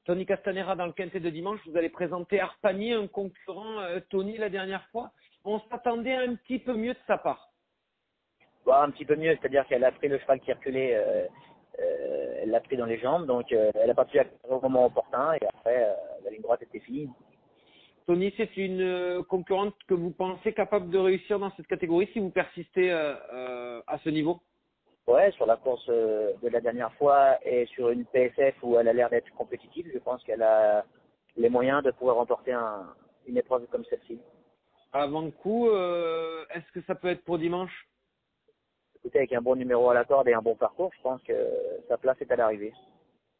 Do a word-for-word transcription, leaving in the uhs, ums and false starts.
Tony Castanera dans le quintet de dimanche. Vous allez présenter Arpagny, un concurrent euh, Tony la dernière fois. On s'attendait un petit peu mieux de sa part. Bon, un petit peu mieux, c'est-à-dire qu'elle a pris le cheval qui reculait, euh, euh, elle l'a pris dans les jambes, donc euh, elle a pas pu accélérer au moment opportun et après euh, la ligne droite était finie. Tony, c'est une euh, concurrente que vous pensez capable de réussir dans cette catégorie si vous persistez euh, euh, à ce niveau? Ouais, sur la course euh, de la dernière fois et sur une P S F où elle a l'air d'être compétitive, je pense qu'elle a les moyens de pouvoir remporter un, une épreuve comme celle-ci. Avant le coup, euh, est-ce que ça peut être pour dimanche? Écoutez, avec un bon numéro à la corde et un bon parcours, je pense que sa place est à l'arrivée.